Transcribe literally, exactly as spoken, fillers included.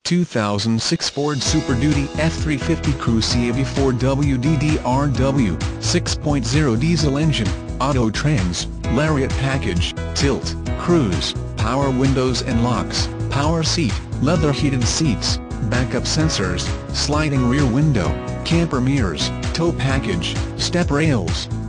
two thousand six Ford Super Duty F three fifty Crew C A V four W D D R W, six point oh diesel engine, auto trans, LARIAT package, tilt, cruise, power windows and locks, power seat, leather heated seats, backup sensors, sliding rear window, camper mirrors, tow package, step rails.